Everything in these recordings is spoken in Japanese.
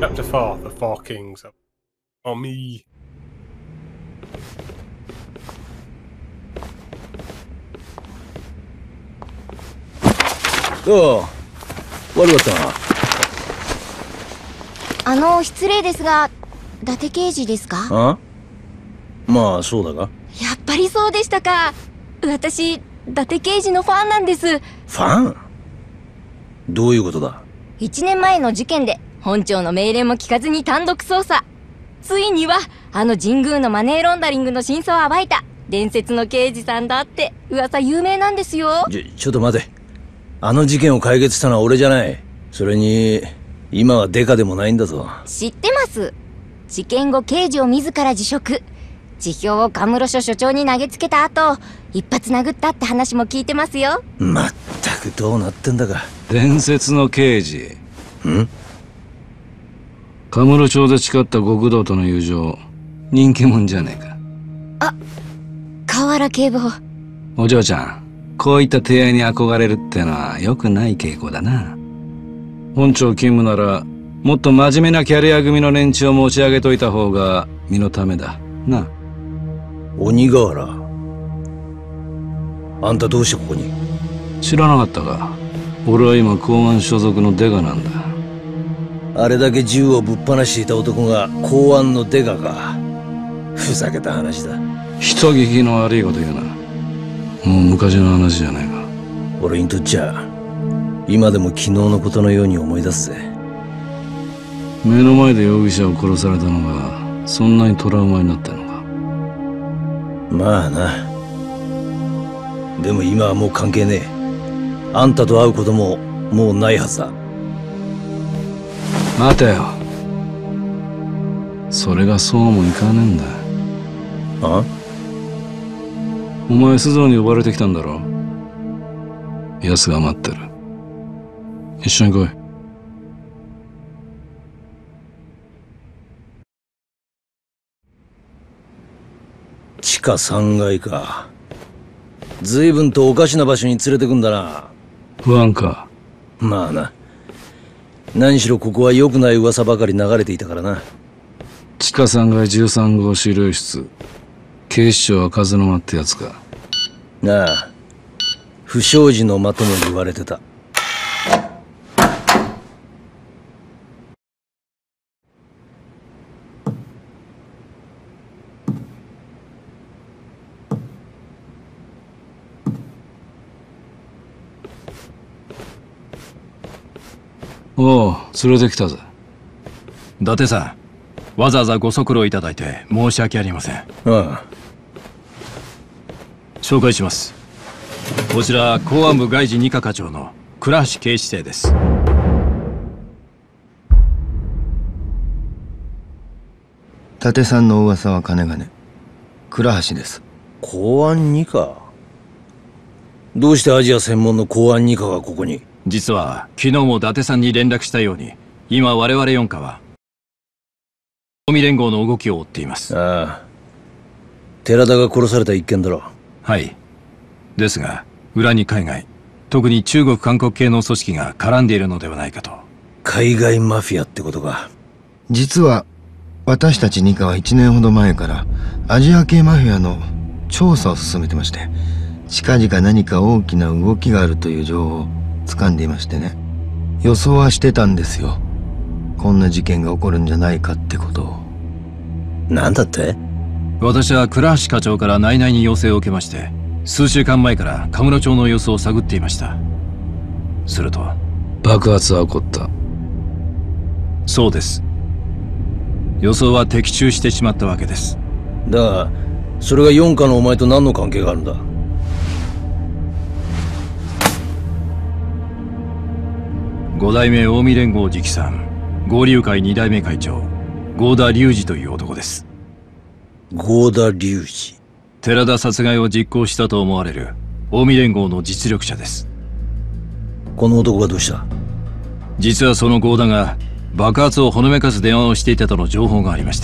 Chapter 4, The Four Kings. On me. どう？悪かったな。失礼ですが、伊達刑事ですか？ あ？まあ、そうだが。 やっぱりそうでしたか。私、伊達刑事のファンなんです。 ファン？どういうことだ ？1年前の事件で、本庁の命令も聞かずに単独捜査。ついには、神宮のマネーロンダリングの真相を暴いた、伝説の刑事さんだって、噂有名なんですよ。 ちょっと待て。あの事件を解決したのは俺じゃない。それに、今はデカでもないんだぞ。 知ってます。事件後刑事を自ら辞職。辞表をカムロ署署長に投げつけた後、一発殴ったって話も聞いてますよ。 まったくどうなってんだか。 伝説の刑事。 ん？ カムロ町で誓った極道との友情、人気者じゃねえか。 あ、河原警部補。 お嬢ちゃん、こういった提案に憧れるってのは良くない傾向だな。本庁勤務なら、もっと真面目なキャリア組の連中を持ち上げといた方が身のためだ。な。 鬼瓦。あんたどうしてここに？ 知らなかったか。俺は今公安所属のデカなんだ。 あれだけ銃をぶっ放していた男が公安のデカか。ふざけた話だ。 人聞きの悪いこと言うな。もう昔の話じゃないか。 俺にとっちゃ今でも昨日のことのように思い出すぜ。 目の前で容疑者を殺されたのがそんなにトラウマになったのか。 まあな。でも今はもう関係ねえ。あんたと会うことももうないはずだ。 待てよ。それがそうもいかねえんだ。 あ？ お前須藤に呼ばれてきたんだろ。奴が待ってる。一緒に来い。 地下3階か。随分とおかしな場所に連れてくんだな。 不安か。 まあな。何しろここは良くない噂ばかり流れていたからな。 地下3階13号資料室。警視庁は風の間ってやつか。 なあ。不祥事の間とも言われてた。 おう、連れてきたぜ。 伊達さん、わざわざご足労いただいて申し訳ありません。 ああ。 紹介します。こちら公安部外事二課課長の倉橋警視正です。 伊達さんの噂は金がね。倉橋です。 公安二課？どうしてアジア専門の公安二課がここに？ 実は昨日も伊達さんに連絡したように、今我々四課は近江連合の動きを追っています。 ああ。寺田が殺された一件だろ。 はい。ですが裏に海外、特に中国韓国系の組織が絡んでいるのではないかと。 海外マフィアってことか。 実は私たち二課は1年ほど前からアジア系マフィアの調査を進めてまして、近々何か大きな動きがあるという情報を掴んでいましてね。予想はしてたんですよ。こんな事件が起こるんじゃないかってことを。 なんだって？ 私は倉橋課長から内々に要請を受けまして、数週間前から神室町の様子を探っていました。すると爆発は起こった。 そうです。予想は的中してしまったわけです。 だがそれが四課のお前と何の関係があるんだ？ 五代目近江連合直参合流会二代目会長合田隆二という男です。 合田隆二。 寺田殺害を実行したと思われる近江連合の実力者です。 この男がどうした？ 実はその合田が爆発をほのめかす電話をしていたとの情報がありまして。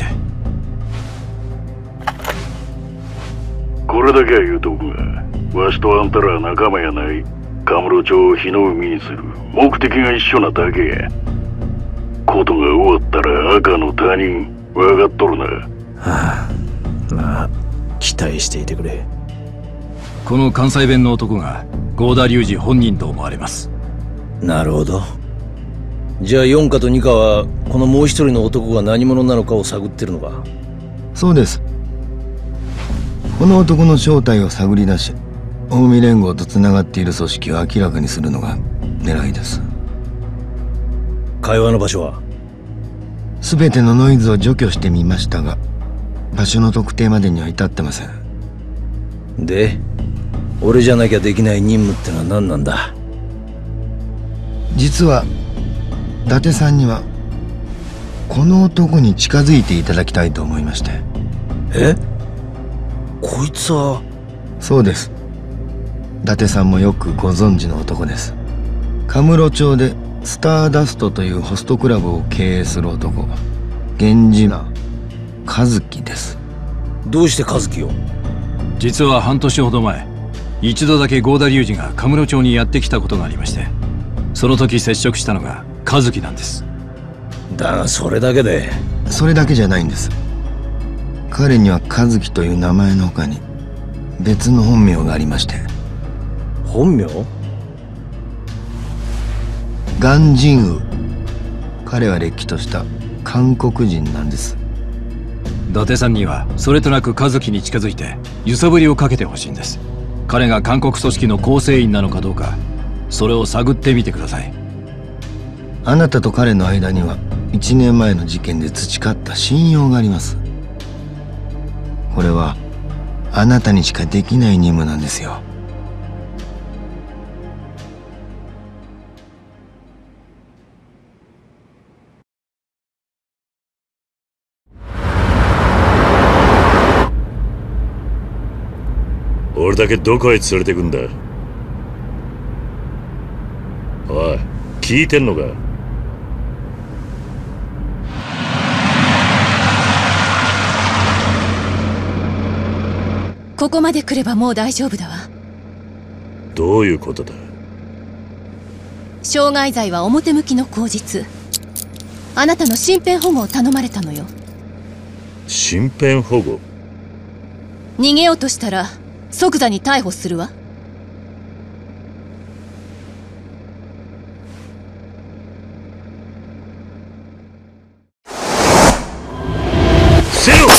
これだけは言うとくが、わしとあんたらは仲間やない。カムロ町を火の海にする目的が一緒なだけや。 ことが終わったら赤の他人分かっとるな。 はあ、まあ期待していてくれ。 この関西弁の男が郷田隆二本人と思われます。 なるほど。じゃあ4課と2課はこのもう一人の男が何者なのかを探ってるのか。 そうです。この男の正体を探り出し、近江連合とつながっている組織を明らかにするのが狙いです。 会話の場所は？ 全てのノイズを除去してみましたが、場所の特定までには至ってません。 で、俺じゃなきゃできない任務ってのは何なんだ？ 実は伊達さんにはこの男に近づいていただきたいと思いまして。 え？こいつは？ そうです。伊達さんもよくご存知の男です。カムロ町でスターダストというホストクラブを経営する男、源氏名和樹です。 どうして和樹を？ 実は半年ほど前、一度だけ郷田隆二がカムロ町にやってきたことがありまして、その時接触したのが和樹なんです。 だがそれだけで？ それだけじゃないんです。彼には和樹という名前の他に別の本名がありまして。 本名？ 鑑真宇。彼はれっきとした韓国人なんです。 伊達さんにはそれとなく和樹に近づいて揺さぶりをかけてほしいんです。彼が韓国組織の構成員なのかどうか、それを探ってみてください。 あなたと彼の間には1年前の事件で培った信用があります。これはあなたにしかできない任務なんですよ。 俺だけどこへ連れてくんだ？おい、聞いてんのか？ ここまで来ればもう大丈夫だわ。 どういうことだ？ 傷害罪は表向きの口実。あなたの身辺保護を頼まれたのよ。 身辺保護？ 逃げようとしたら即座に逮捕するわ。 せよ！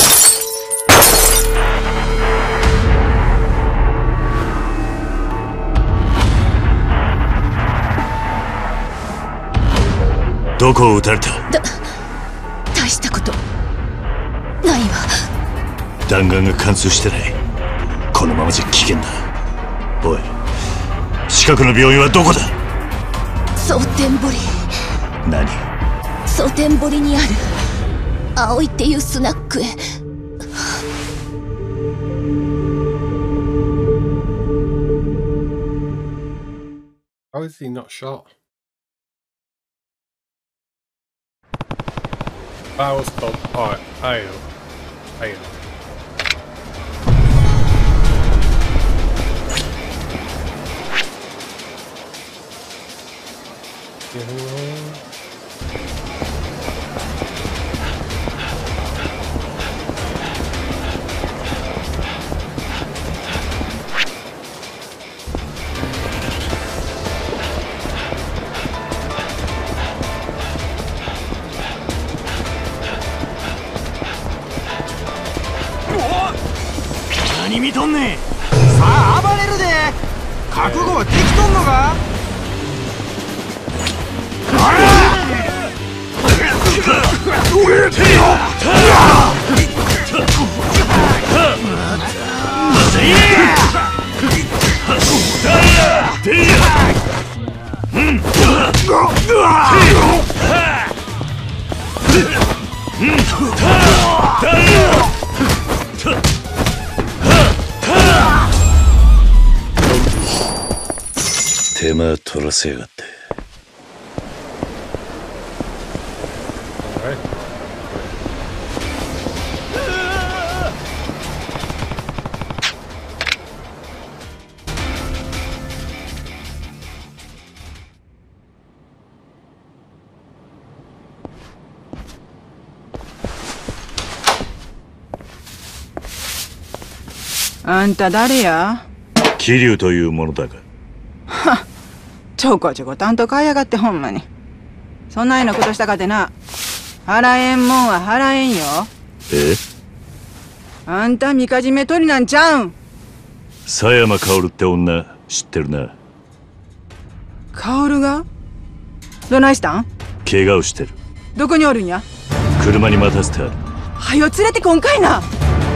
どこを撃たれた？ 大したことないわ。 弾丸が貫通してない。このままじゃ危険だ。おい、近くの病院はどこだ？ 蒼天堀。 何？ 蒼天堀にある葵っていうスナックへ。 How is he not shot? That was called. Alright, hail. Hail. 何見とんねん。さあ暴れるで。覚悟はできとんのか？ 手間取らせやがって。 あんた誰や？ 桐生というものだが。 はっ、ちょこちょこ担当買いやがってほんまに。そんなようなことしたかてな、払えんもんは払えんよ。 え？ あんたみかじめ取りなんちゃうん？ 狭山薫って女知ってるな。 薫が？どないしたん？ 怪我をしてる。 どこにおるんや？ 車に待たせてある。 はよ連れてこんかいな。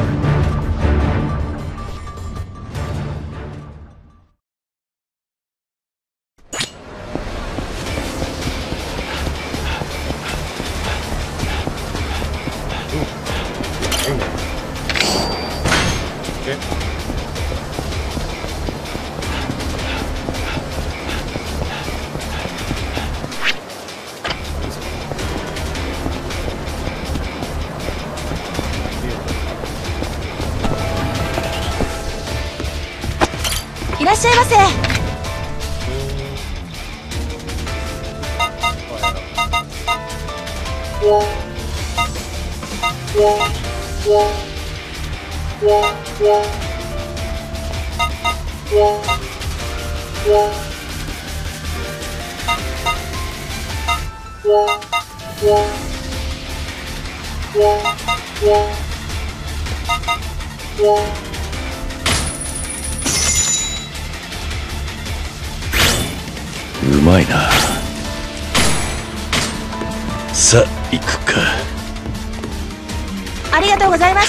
いらっしゃいませ。 うまいな。さあ行くか。 ありがとうございました。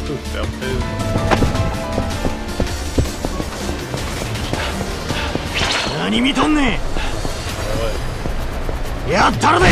何見とんねん。やったるで。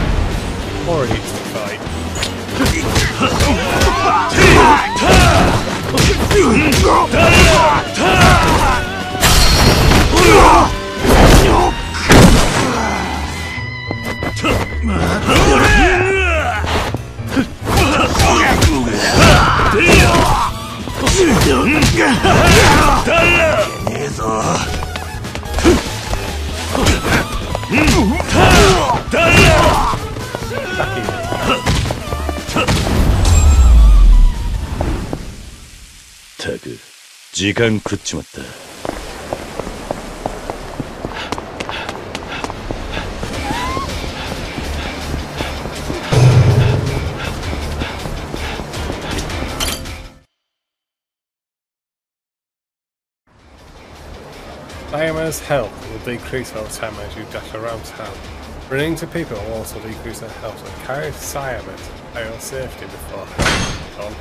ったく時間食っちまった。 Sayama's health will decrease over time as you dash around town. Running to people will also decrease their health, so carry Sayama to higher safety before on.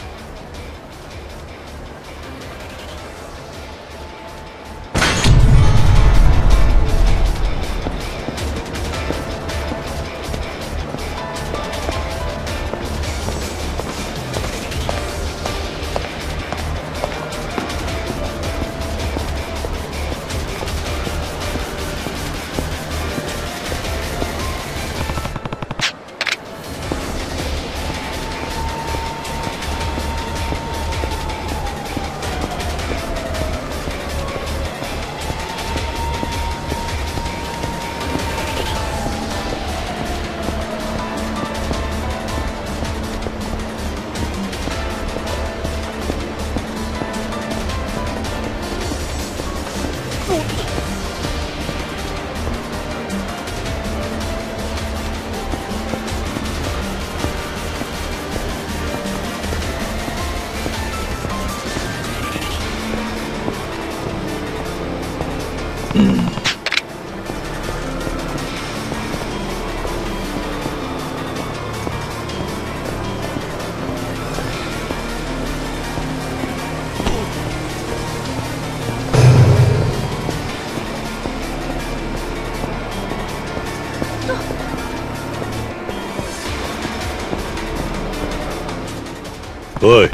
おい。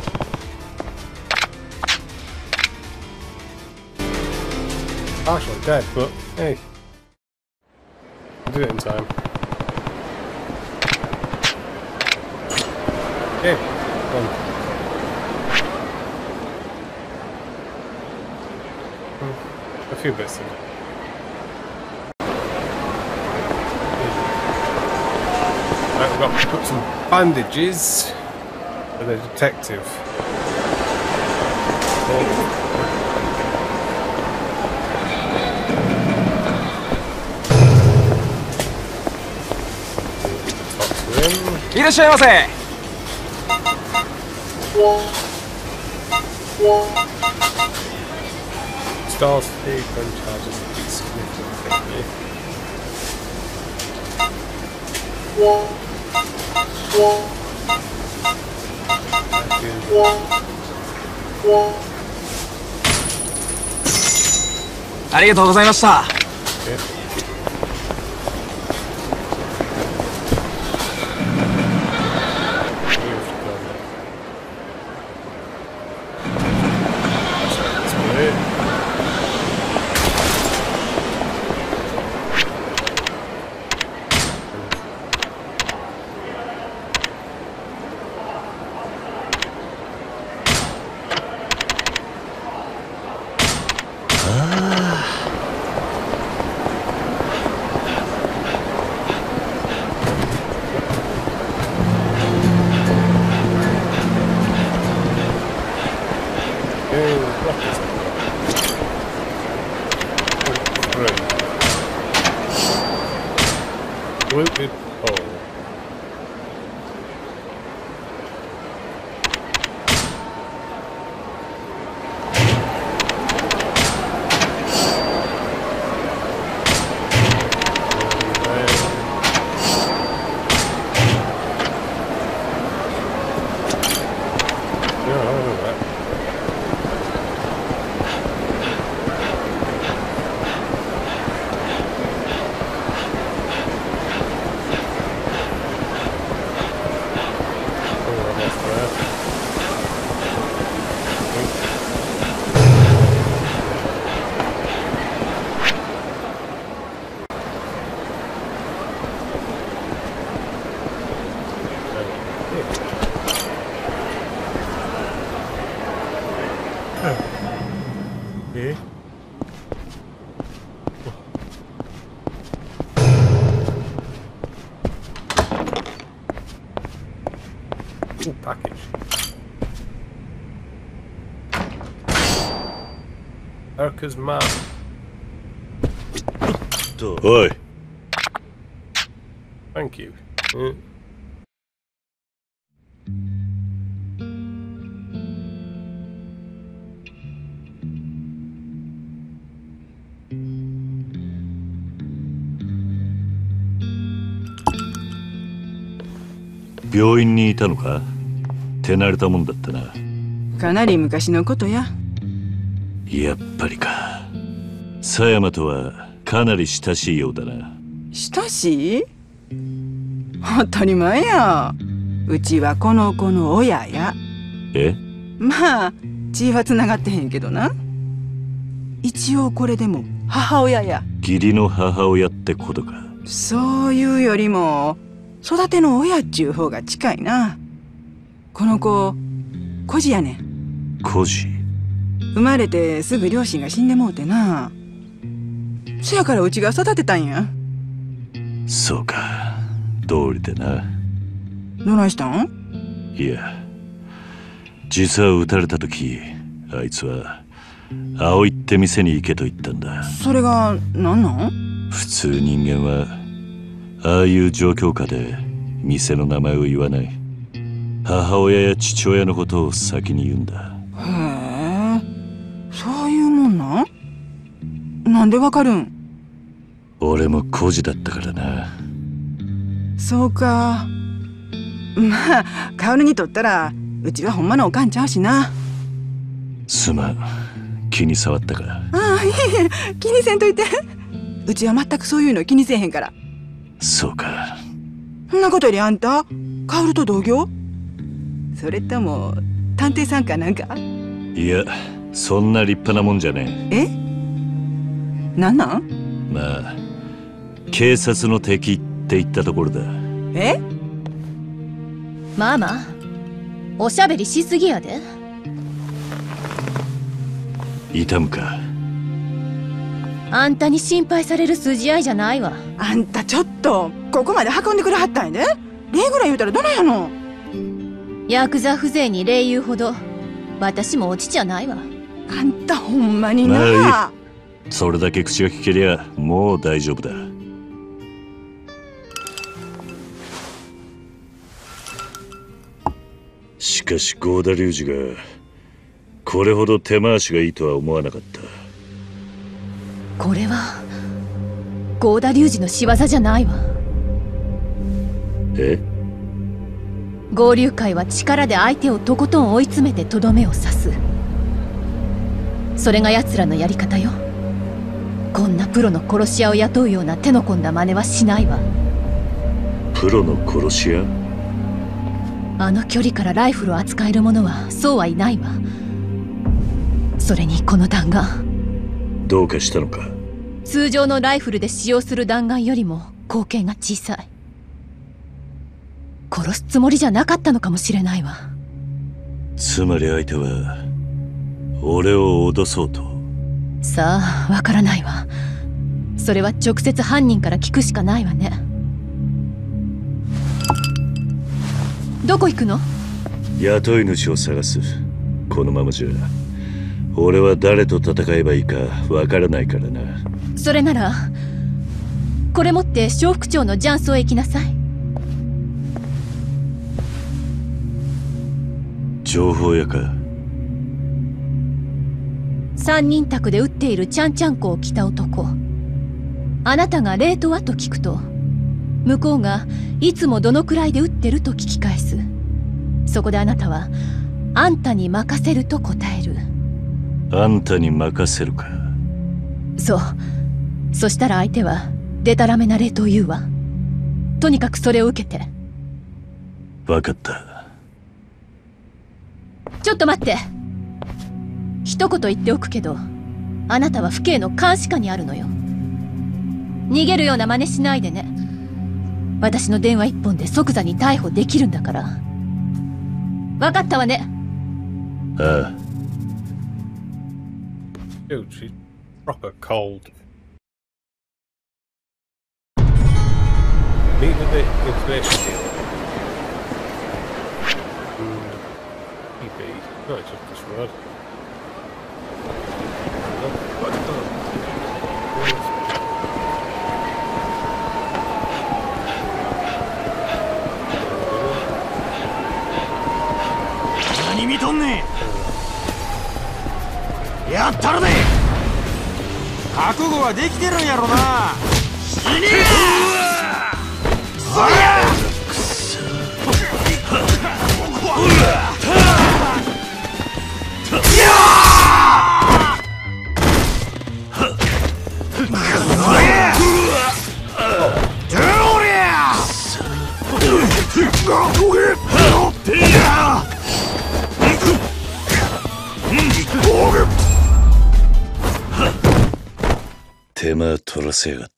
Partially dead, but hey, I did it in time. Okay, done. A few bits in it. Right, we've got to put some bandages for the detective. いらっしゃいませ。 Star speed when charges increase significantly. Thank you. ありがとうございました。 Wilted pole. Package. Erica's map. Oi. Thank you. Yeah. 病院にいたのか？手慣れたもんだったな。 かなり昔のことや。 やっぱりか。狭山とはかなり親しいようだな。 親しい？当たり前や。うちはこの子の親や。 え？ まあ血はつながってへんけどな。一応これでも母親や。 義理の母親ってことか。 そういうよりも育ての親っちゅう方が近いな。この子孤児やねん。 孤児？ 生まれてすぐ両親が死んでもうてな。そやからうちが育てたんや。 そうか、道理でな。 どないしたん？ いや、実は撃たれた時、あいつは葵って店に行けと言ったんだ。 それが何なん？ 普通人間はああいう状況下で店の名前を言わない。母親や父親のことを先に言うんだ。 へえ、そういうもんなん？なんでわかるん？ 俺も孤児だったからな。 そうか。まあ薫にとったらうちはほんまのおかんちゃうしな。 すまん、気に障ったか。 ああ、いえ、気にせんといて。うちは全くそういうの気にせえへんから。 そうか。 そんなことよりあんた薫と同業？それとも探偵さんかなんか？ いや、そんな立派なもんじゃねえ。 え？なんなん？ まあ警察の敵って言ったところだ。 え？ ママ、おしゃべりしすぎやで。 痛むか？ あんたに心配される筋合いじゃないわ。 あんたちょっとここまで運んでくれはったんやで。礼ぐらい言うたらどないやの。 ヤクザ風情に礼言うほど私もお乳じゃないわ。 あんたほんまにな。 まあいい。それだけ口が聞けりゃもう大丈夫だ。しかし郷田龍二がこれほど手回しがいいとは思わなかった。 これは郷田龍二の仕業じゃないわ。 え？ 合流会は力で相手をとことん追い詰めてとどめを刺す。それが奴らのやり方よ。こんなプロの殺し屋を雇うような手の込んだ真似はしないわ。 プロの殺し屋？ あの距離からライフルを扱える者はそうはいないわ。それにこの弾丸どうかしたのか？ 通常のライフルで使用する弾丸よりも口径が小さい。殺すつもりじゃなかったのかもしれないわ。 つまり相手は俺を脅そうと。 さあわからないわ。それは直接犯人から聞くしかないわね。どこ行くの？ 雇い主を探す。このままじゃ俺は誰と戦えばいいかわからないからな。 それならこれ持って小副長の雀荘へ行きなさい。 情報屋か？ 三人宅で撃っているちゃんちゃんこを着た男。あなたがレートはと聞くと向こうがいつもどのくらいで撃ってると聞き返す。そこであなたはあんたに任せると答える。 あんたに任せるか？ そう。そしたら相手はデタラメなレートを言うわ。とにかくそれを受けて。 分かった。 ちょっと待って。一言言っておくけど、あなたは府警の監視下にあるのよ。逃げるような真似しないでね。私の電話一本で即座に逮捕できるんだから。分かったわね。 ああ。 Dude, she's proper cold. Needed the information deal. EB. No, it's up this road. What 見とんねん。やったるで。覚悟はできてるんやろな。死ねえ。おりゃ。くそ。 手間取らせやがって。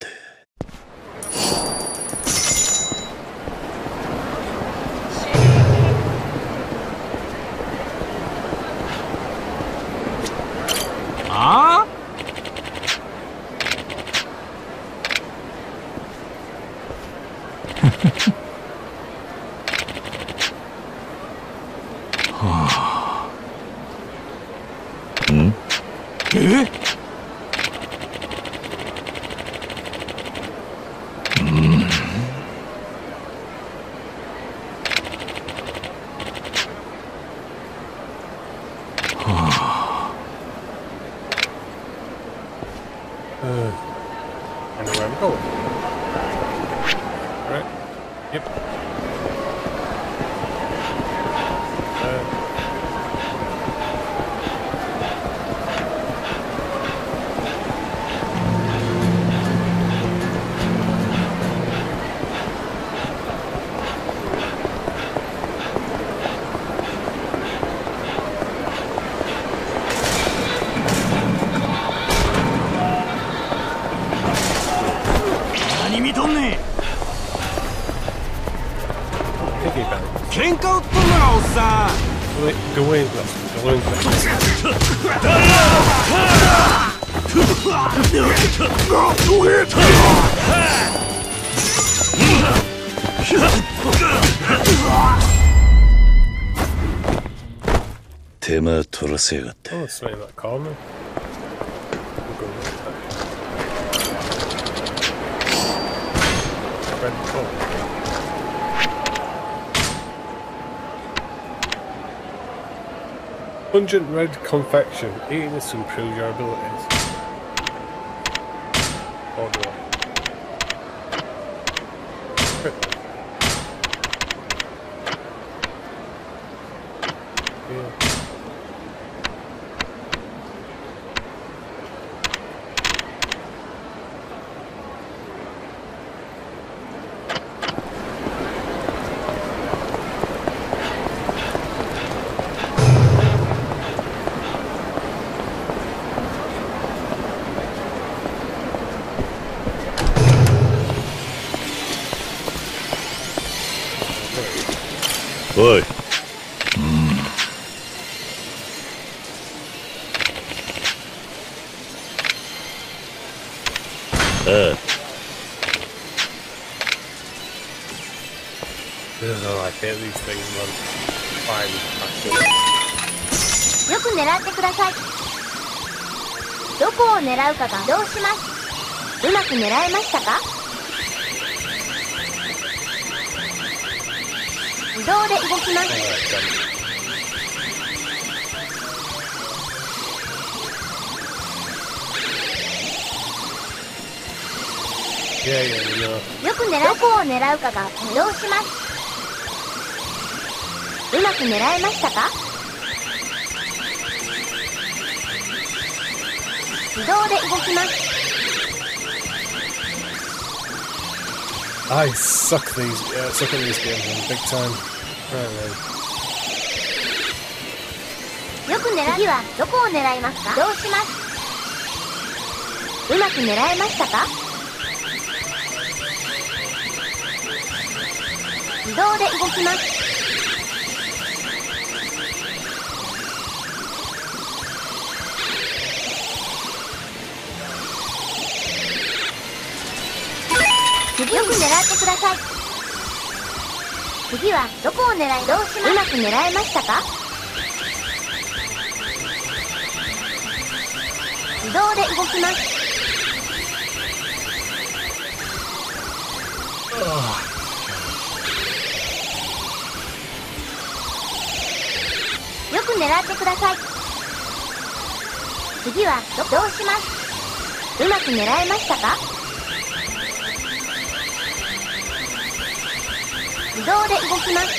ああ？はあ。 ん？ え？ I know where I'm going. Right? Yep. Go away, go away. 手手間取らせやがった。 Oh, it's something like Carmen. We'll go with that. Red bull. Pungent red confection. Eating this to improve your abilities. Order. Yeah. おい。ああ。 よく狙ってください。どこを狙うかが移動します。うまく狙えましたか？自動で動きます。よくどこを狙うかが移動します。うまく狙えましたか？自動で動きます。 I suck at these games big time. よく狙い、次はどこを狙いますか？どうします。うまく狙えましたか？自動で動きます。よく狙ってください。次はどこを狙い、どうします。うまく狙えましたか？自動で動きます。よく狙ってください。次はどうします。うまく狙えましたか？自動で動きます。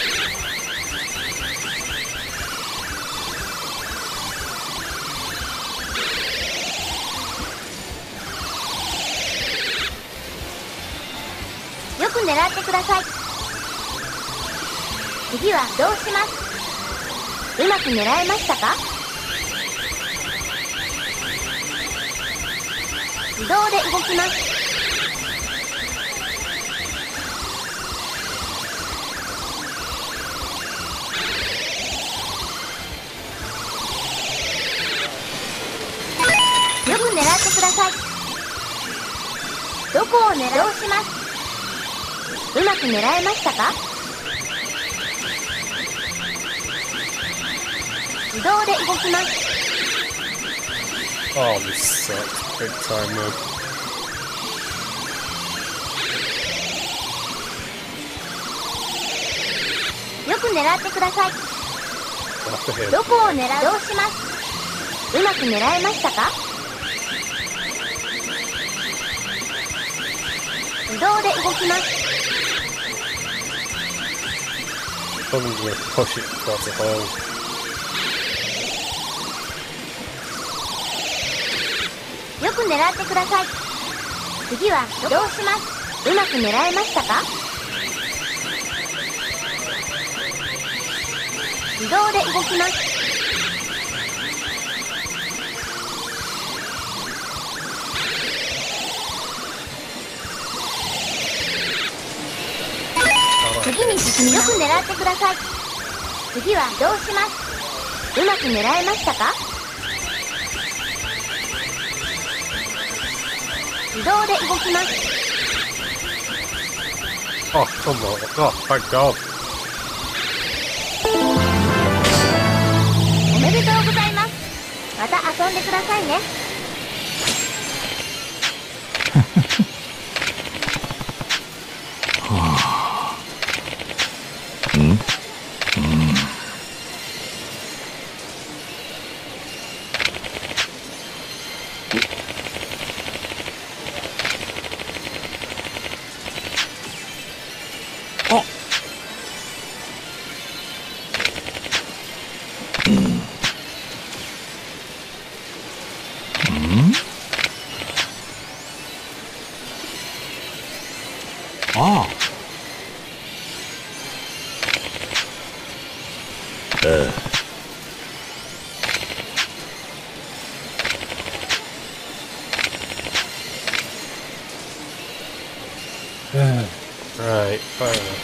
よく狙ってください。次はどうします。うまく狙えましたか？自動で動きます。よく狙ってください。どこを狙おうします。うまく狙えましたか？自動で動きます。 Oh, this sucks. Big time move. よく狙ってください。どこを狙う？どうします。うまく狙えましたか？自動で動きます。 Probably going to push it towards the hole. よく狙ってください。次はどうします。うまく狙えましたか？自動で動きます。次に進みます。よく狙ってください。次はどうします。うまく狙えましたか？自動で動きます。 Oh, come on. Oh, thank God. た遊んでくださいね。 Right, fair enough.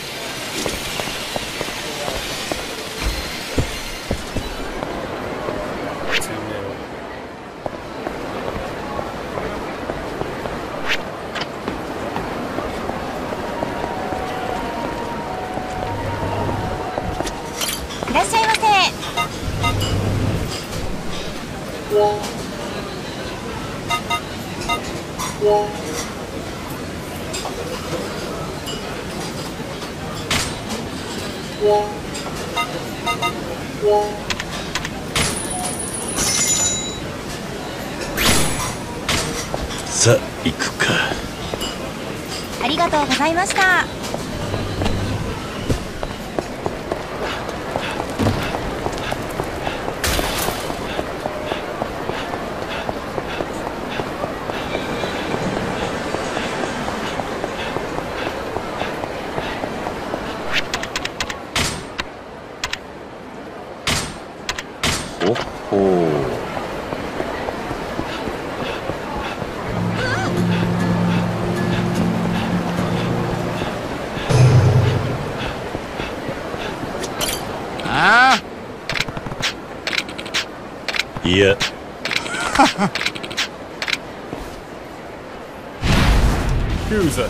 Yeah. さあ行くか。 ありがとうございました。 おっほー。いや Who's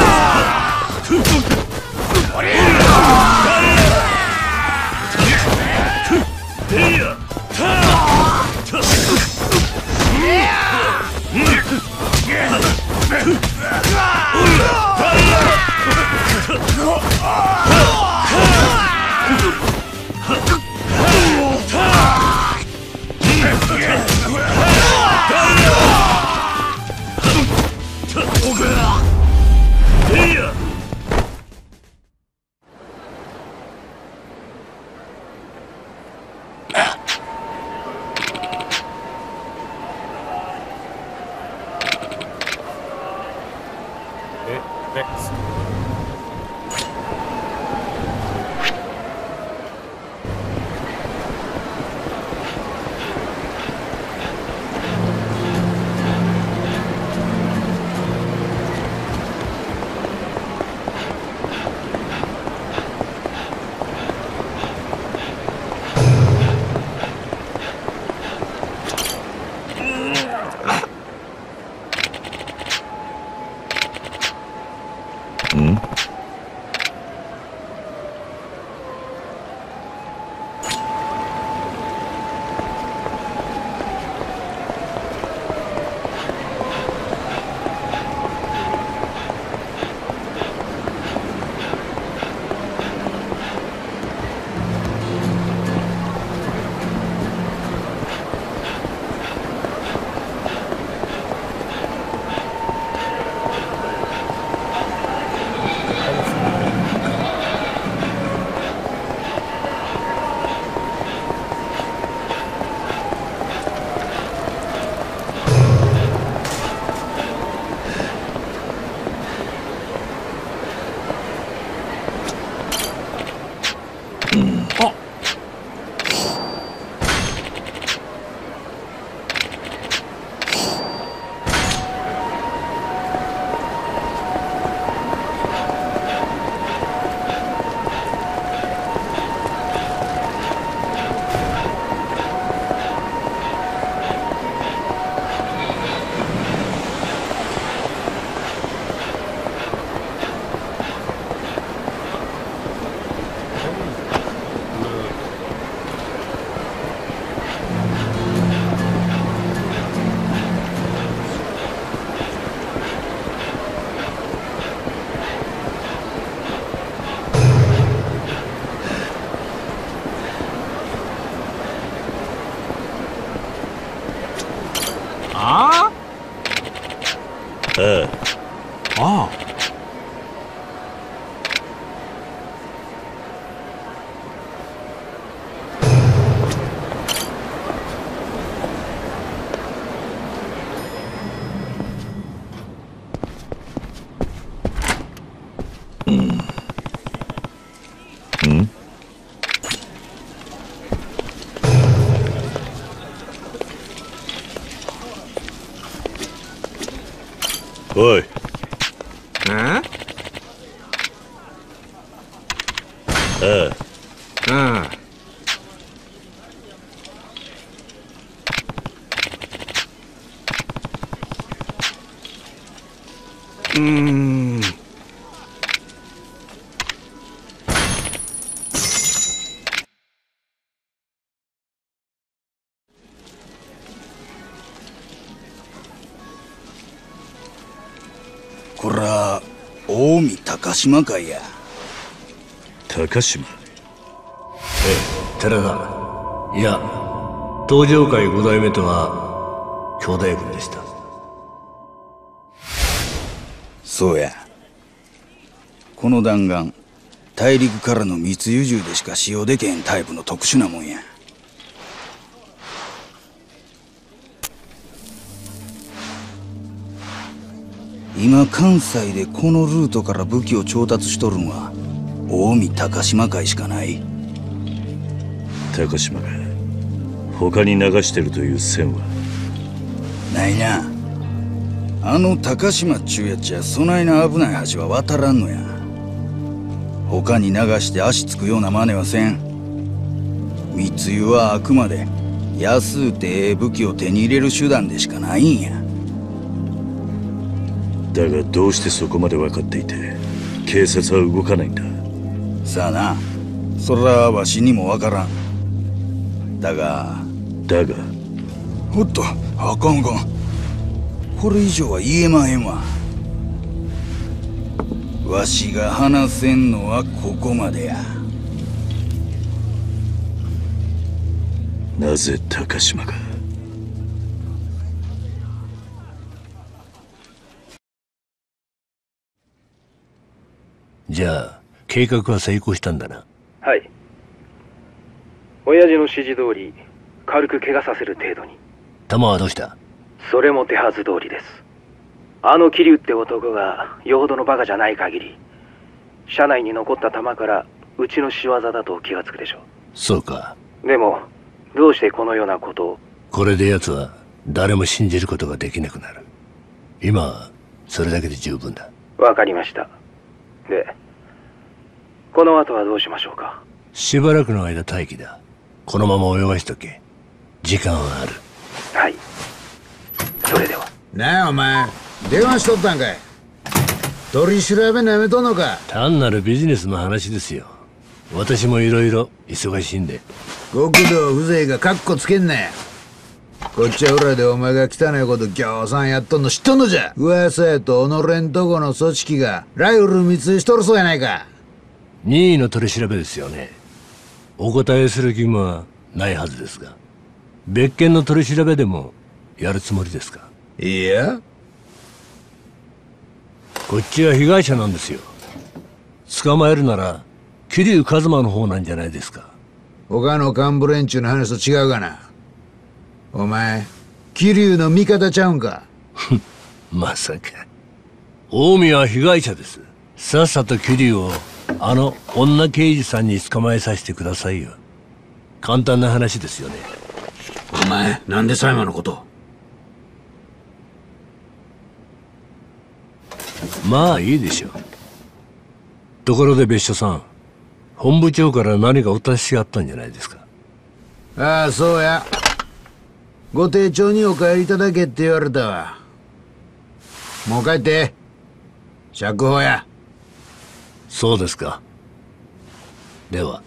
あああ。 おい。 ああ。 こら、近江高島会や。 高島。 寺田。いや、東上会五代目とは兄弟分でした。 そうや。この弾丸、大陸からの密輸入でしか使用できへんタイプの特殊なもんや。今関西でこのルートから武器を調達しとるんは近江高島会しかない。 高島が他に流してるという線はないな。あの高島っちゅうやっちゃそないな危ない橋は渡らんのや。他に流して足つくような真似はせん。密輸はあくまで安うてええ武器を手に入れる手段でしかないんや。 だがどうしてそこまで分かっていて警察は動かないんだ。 さあな、それはわしにも分からん。だがおっと、あかんあかん。これ以上は言えまへんわ。わしが話せんのはここまでや。 なぜ高島が。 じゃあ計画は成功したんだな。 はい。親父の指示通り軽く怪我させる程度に。 弾はどうした？ それも手はず通りです。あの桐生って男がよほどのバカじゃない限り車内に残った弾からうちの仕業だと気がつくでしょう。 そうか。 でもどうしてこのようなことを。 これで奴は誰も信じることができなくなる。今はそれだけで十分だ。 わかりました。でこの後はどうしましょうか。 しばらくの間待機だ。このまま泳がしとけ。時間はある。 はい。それでは。 なあお前、電話しとったんかい。取り調べなめとんのか。 単なるビジネスの話ですよ。私もいろいろ忙しいんで。 極道風情がカッコつけんなよ。こっちは裏でお前が汚いことぎょうさんやっとんの知っとんのじゃ。噂やと己んとこの組織がライフル密輸しとるそうやないか。 任意の取り調べですよね。お答えする義務はないはずですが、別件の取り調べでもやるつもりですか？ いや、 こっちは被害者なんですよ。捕まえるなら桐生一馬の方なんじゃないですか。 他の幹部連中の話と違うがな。お前桐生の味方ちゃうんか。 まさか。近江は被害者です。さっさと桐生をあの女刑事さんに捕まえさせてくださいよ。簡単な話ですよね。 お前なんで狭山のこと。 まあいいでしょう。ところで別所さん、本部長から何かお達しがあったんじゃないですか。 ああ、そうや。ご丁重にお帰りいただけって言われたわ。もう帰って。釈放や。 そうですか。では。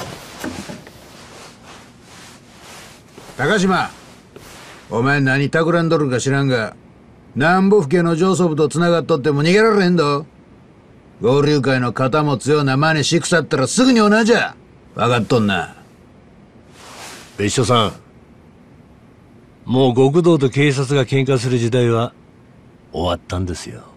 高島、お前何企んどるか知らんが、南部府家の上層部と繋がっとっても逃げられへんど。合流会の肩持つような真似しくさったらすぐに同じや。分かっとんな。 別所さん、もう極道と警察が喧嘩する時代は終わったんですよ。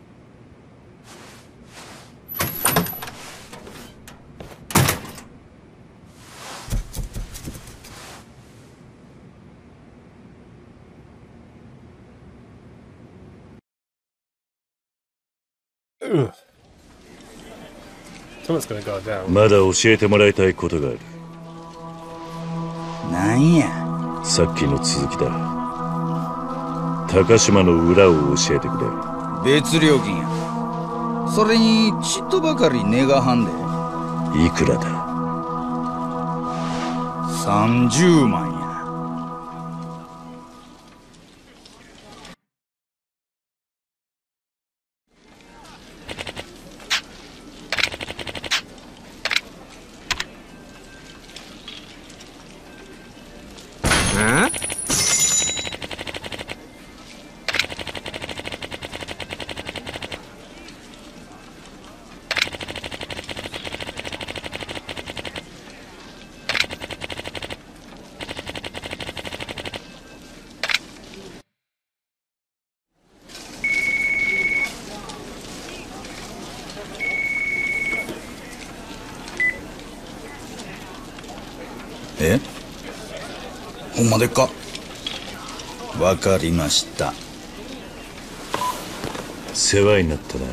まだ教えてもらいたいことがある。 なんや。 さっきの続きだ。高島の裏を教えてくれ。別料金や。それにちっとばかり値がはんで。 いくらだ ？30万や。え？ほんまでっか？わかりました。 世話になったな。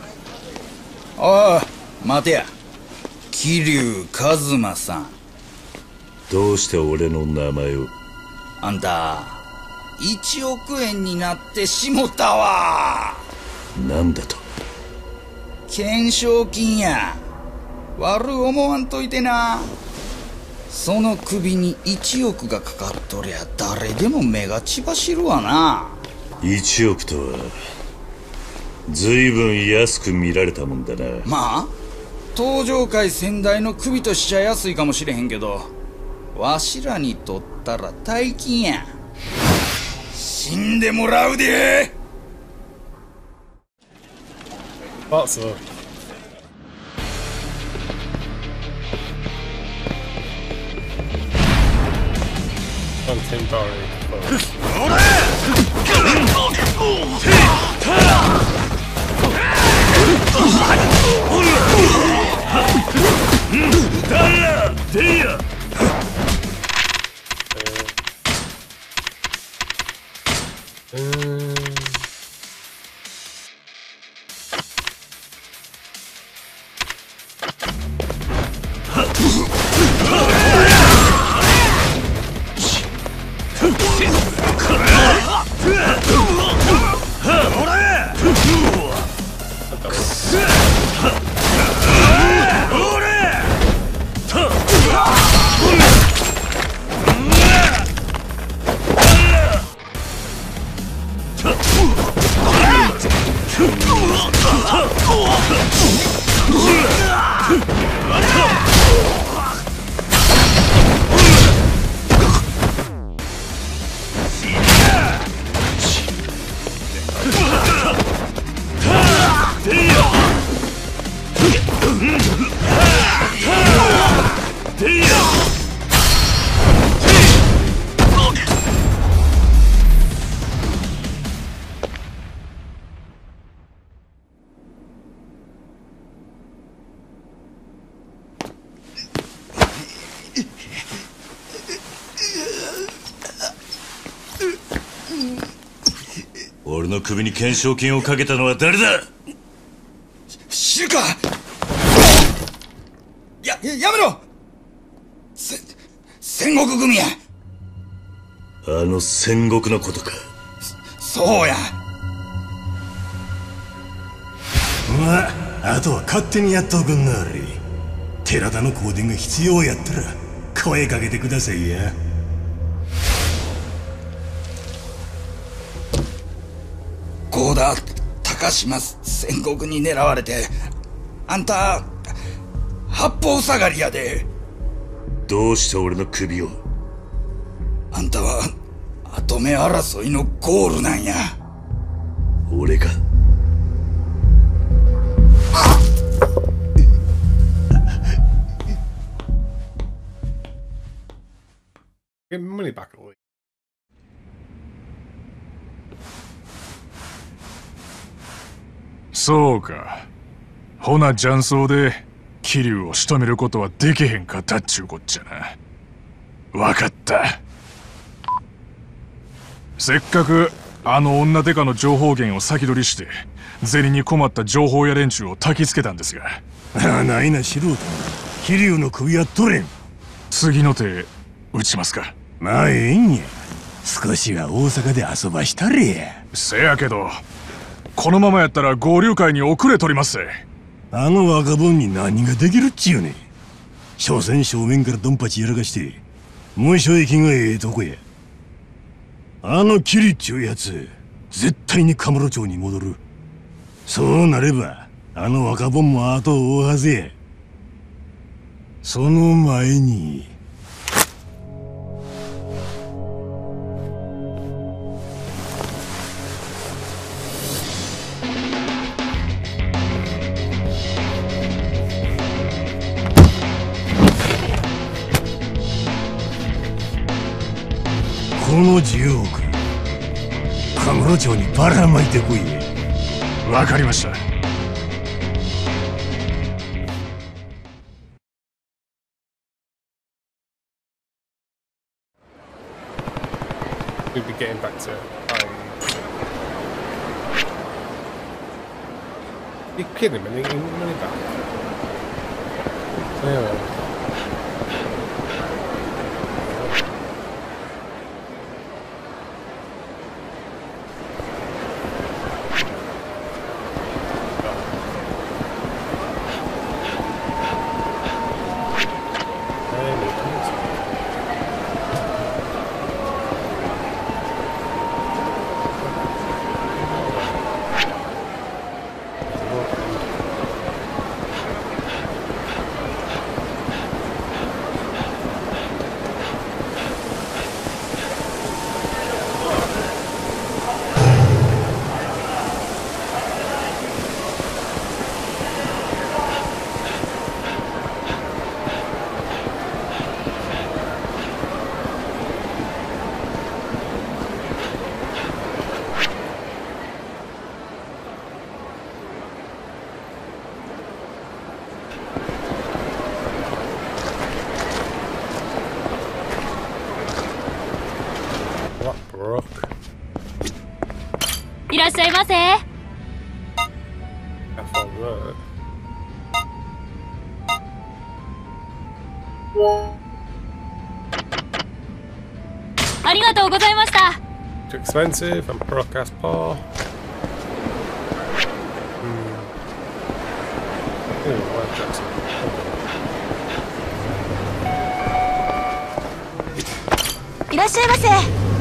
ああ、待てや。桐生一馬さん。 どうして俺の名前を？ あんた1億円になってしもたわ。 なんだと？ 懸賞金や。悪思わんといてな。その首に1億がかかっとりゃ誰でも目が血走るわな。 1億とは随分安く見られたもんだな。 まあ登場界先代の首としちゃ安いかもしれへんけど、わしらにとったら大金や。死んでもらうで。 あ、そう。Contemporary clothes. 俺の首に懸賞金をかけたのは誰だ？ 知るか。やめろ。戦国組や。 あの戦国のことか。 そうや。 まあ、あとは勝手にやっとくんなはれ。寺田の香典が必要やったら声かけてくださいや。 郷田高島戦国に狙われて、あんた八方下がりやで。 どうして俺の首を？ あんたは跡目争いのゴールなんや。 俺が？ Get money back at least. そうか。ほな雀荘で桐生を仕留めることはできへんかったっちゅうこっちゃな。わかった。せっかくあの女デカの情報源を先取りして銭に困った情報屋連中を焚きつけたんですが。 ああ、ないな素人。桐生の首は取れん。 次の手打ちますか。 まあええんや。少しは大阪で遊ばしたれや。 せやけどこのままやったら合流会に遅れとります。 あの若者に何ができるっちゅうねん。所詮正面からドンパチやらかして無所行きがええとこや。あのキリっちゅうやつ絶対にカムロ町に戻る。そうなればあの若者も後を追うはずや。その前にこの10億カムロ町にばらまいてこいや。 わかりました。 We'll be getting back to You kidding me? They give money back. So anyway. Rock. いらっしゃいませ。ありがとうございました。 Too expensive and broadcast poor. Jackson. いらっしゃいませ。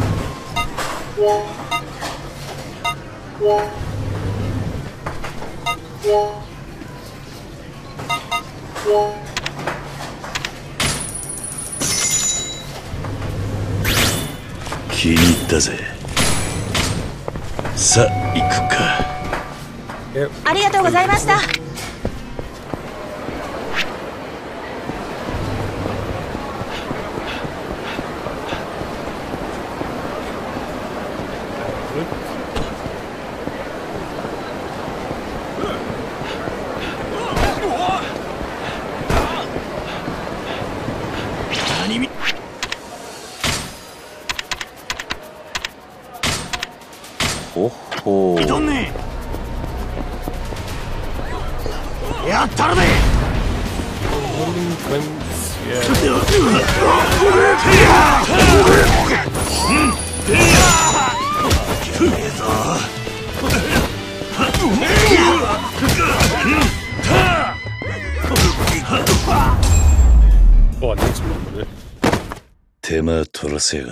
気に入ったぜ。さあ行くか。 ありがとうございました。 おっほー。 いとんねえ。やったるで。 手間取らせやがって。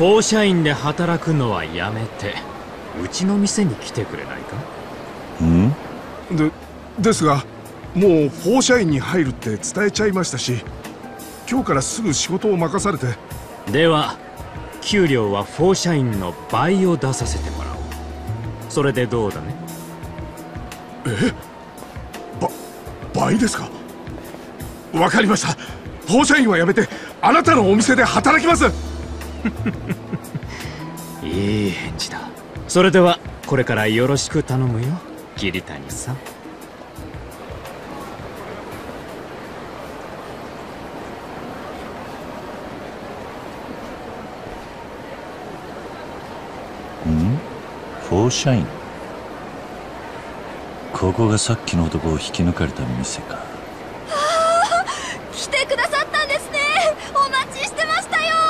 フォーシャインで働くのはやめてうちの店に来てくれないか？ ですが、もうフォーシャインに入るって伝えちゃいましたし、今日からすぐ仕事を任されて。 では給料はフォーシャインの倍を出させてもらおう。それでどうだね？ 倍ですか？わかりました。フォーシャインはやめてあなたのお店で働きます。 いい返事だ。それではこれからよろしく頼むよ、桐谷さん。 フォーシャイン。ここがさっきの男を引き抜かれた店か。 来てくださったんですね。お待ちしてましたよ。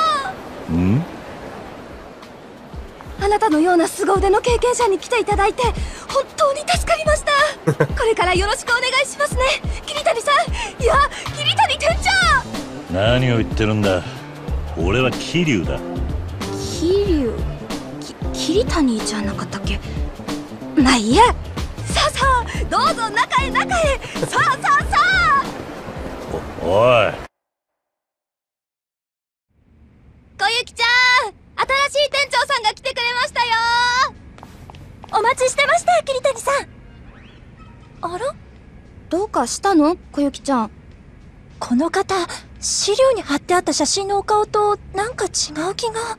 あなたのような凄腕の経験者に来ていただいて本当に助かりました。これからよろしくお願いしますね、桐谷さん。いや、桐谷店長。 何を言ってるんだ。俺は桐生だ。 桐生、桐谷じゃなかったっけ？まあいいや。さあさあ、どうぞ中へ中へ。さあさあさあ。 おい、 小雪ちゃん、新しい店長さんが来てくれましたよ。お待ちしてました、桐谷さん。あら？どうかしたの、小雪ちゃん。 この方、資料に貼ってあった写真のお顔となんか違う気が。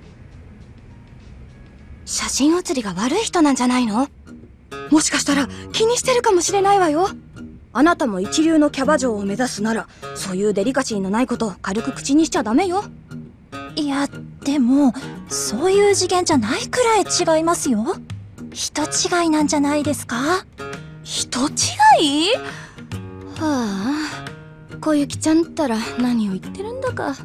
写真写りが悪い人なんじゃないの？もしかしたら気にしてるかもしれないわよ。あなたも一流のキャバ嬢を目指すなら、そういうデリカシーのないことを軽く口にしちゃダメよ。 いや、でもそういう次元じゃないくらい違いますよ。人違いなんじゃないですか？ 人違い？はあ、小雪ちゃんったら何を言ってるんだか。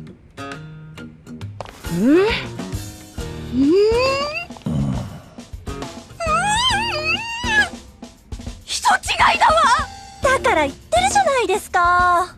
人違いだわ。 だから言ってるじゃないですか。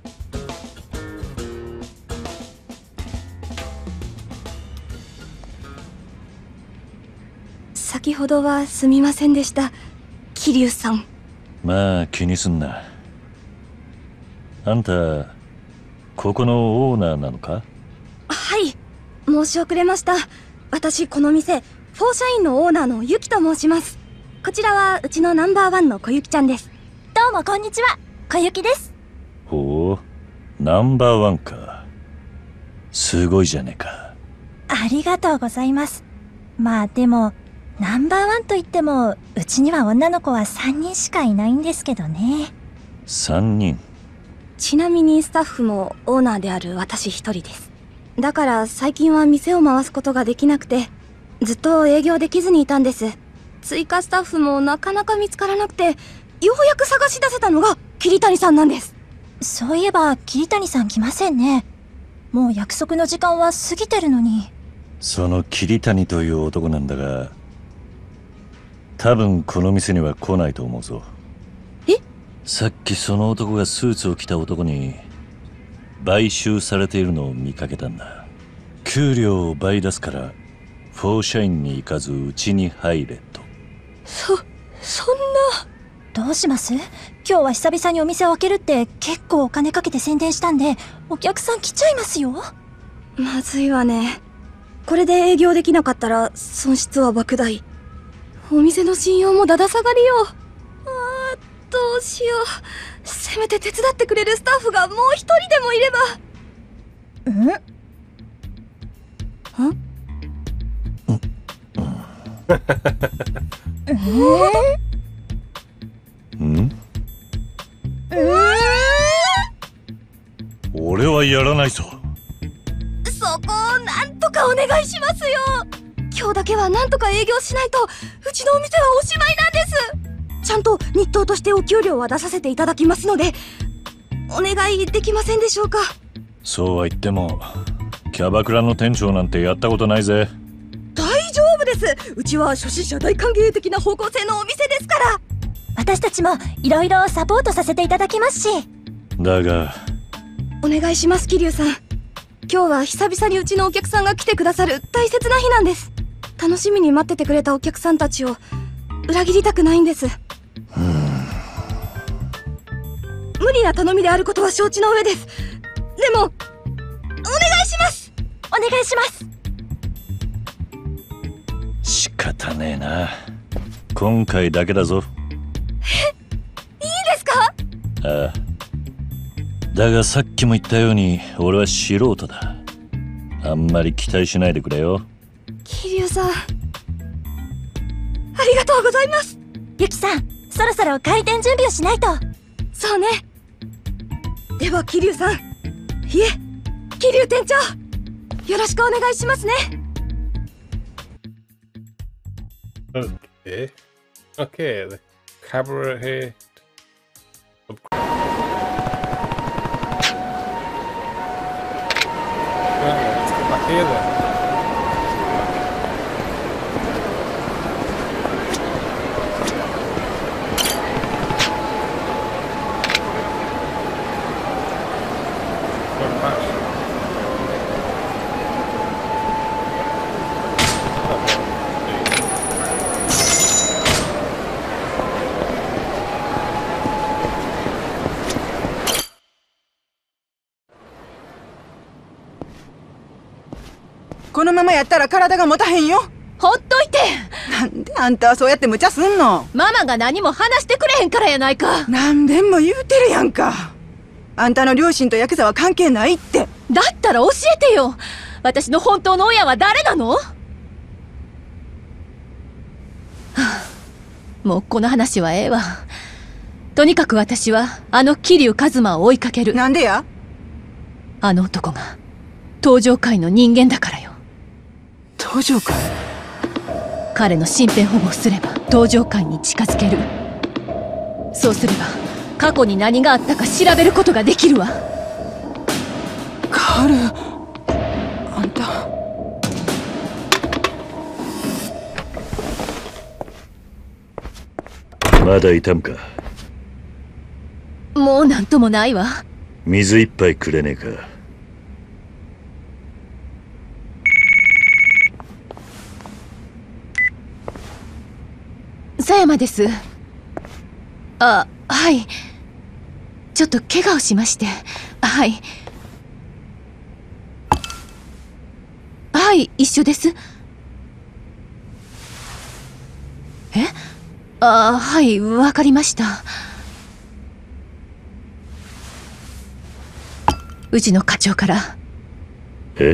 先ほどはすみませんでした、桐生さん。 まあ気にすんな。あんたここのオーナーなのか？ はい、申し遅れました。私この店フォーシャインのオーナーのユキと申します。こちらはうちのナンバー1の小雪ちゃんです。 どうもこんにちは、小雪です。 ほう、ナンバー1か。すごいじゃねえか。 ありがとうございます。まあでもナンバー1といってもうちには女の子は3人しかいないんですけどね。 3人？ ちなみにスタッフもオーナーである私一人です。だから最近は店を回すことができなくて、ずっと営業できずにいたんです。追加スタッフもなかなか見つからなくて、ようやく探し出せたのが桐谷さんなんです。 そういえば桐谷さん来ませんね。もう約束の時間は過ぎてるのに。 その桐谷という男なんだが、多分この店には来ないと思うぞ。 え？ さっきその男がスーツを着た男に買収されているのを見かけたんだ。給料を倍出すからフォーシャインに行かずうちに入れと。 そんな。 どうします？今日は久々にお店を開けるって結構お金かけて宣伝したんで、お客さん来ちゃいますよ。 まずいわね。これで営業できなかったら損失は莫大。お店の信用もだだ下がりよ。どうしよう。せめて手伝ってくれるスタッフがもう一人でもいれば。 俺はやらないぞ。 そこをなんとかお願いしますよ。今日だけはなんとか営業しないとうちのお店はおしまいなんです。ちゃんと日当としてお給料は出させていただきますので、お願いできませんでしょうか。 そうは言ってもキャバクラの店長なんてやったことないぜ。 大丈夫です。うちは初心者大歓迎的な方向性のお店ですから。 私たちもいろいろサポートさせていただきますし。 だがお願いします、桐生さん。 今日は久々にうちのお客さんが来てくださる大切な日なんです。楽しみに待っててくれたお客さんたちを裏切りたくないんです。無理な頼みであることは承知の上です。でもお願いします。お願いします。 仕方ねえな。今回だけだぞ。 いいですか？ ああ。だがさっきも言ったように俺は素人だ。あんまり期待しないでくれよ。 桐生さん、ありがとうございます。 ユキさん、そろそろ開店準備をしないと。 そうね。では桐生さん、いえ桐生店長、よろしくお願いしますね。 Okay. Okay, the camera here. Let's go back here then. このままやったら体が持たへんよ。 ほっといて。 なんであんたはそうやって無茶すんの？ ママが何も話してくれへんからやないか。 何遍も言うてるやんか。あんたの両親とヤクザは関係ないって。 だったら教えてよ。私の本当の親は誰なの？はあ、もうこの話はええわ。とにかく私はあの桐生一馬を追いかける。 なんでや？ あの男が東上界の人間だからよ。 東上界？ 彼の身辺保護をすれば東上界に近づける。そうすれば過去に何があったか調べることができるわ。 カール、あんた。 まだ痛むか？ もうなんともないわ。 水一杯くれねえか？ 狭山です。あ、はい。ちょっと怪我をしまして。はい。はい、一緒です。え？あ、はい、わかりました。うちの課長から。 え？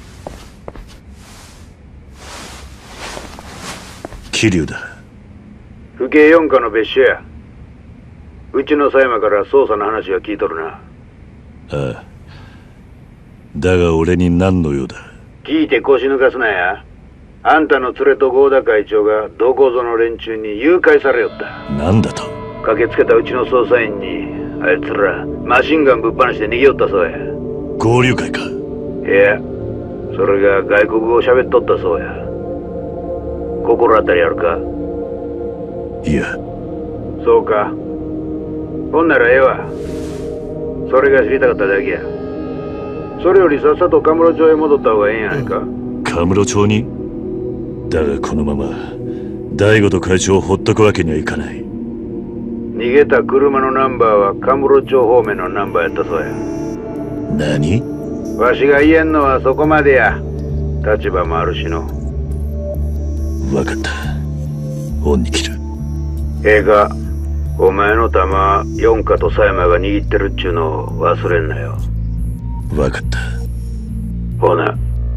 桐生だ。 府警4課の別所や。うちの狭山から捜査の話は聞いとるな。 ああ。だが俺に何の用だ？ 聞いて腰抜かすなや。あんたの連れと合田会長がどこぞの連中に誘拐されよった。 なんだと？ 駆けつけたうちの捜査員にあいつらマシンガンぶっ放して逃げよったそうや。 合流会か？ いや、それが外国語を喋っとったそうや。心当たりあるか？ いや。 そうか。ほんならええわ。それが知りたかっただけや。それよりさっさとカムロ町へ戻った方がええんやないか。 カムロ町に？だがこのまま大悟と会長をほっとくわけにはいかない。 逃げた車のナンバーはカムロ町方面のナンバーやったそうや。 何？ わしが言えんのはそこまでや。立場もあるしの。 分かった。恩に切る。 ええか、お前の弾四課と狭山が握ってるっちゅうのを忘れんなよ。 分かった。 ほな。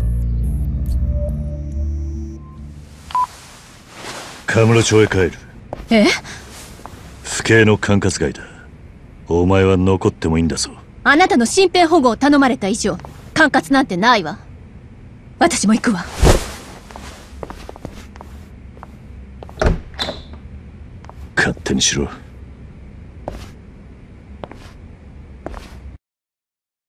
カムロ町へ帰る。 え？ 府警の管轄外だ。お前は残ってもいいんだぞ。 あなたの身辺保護を頼まれた以上管轄なんてないわ。私も行くわ。 勝手にしろ。